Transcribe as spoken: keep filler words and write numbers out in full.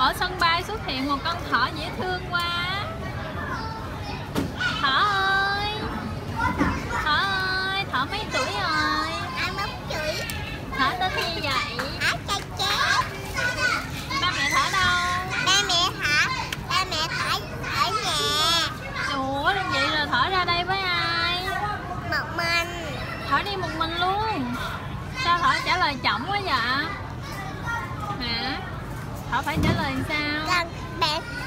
ở sân bay xuất hiện một con thỏ dễ thương quá. Thỏ ơi, thỏ ơi, thỏ mấy tuổi rồi? Anh bốn tuổi. Thỏ tên gì vậy? Thỏ cha chết. Ba mẹ thỏ đâu? Ba mẹ thỏ, ba mẹ thỏ ở nhà. Ủa vậy rồi thỏ ra đây với ai? Một mình. Thỏ đi một mình luôn. Sao thỏ trả lời chậm quá vậy? Hả? Thỏ phải trả lời sao? Con bé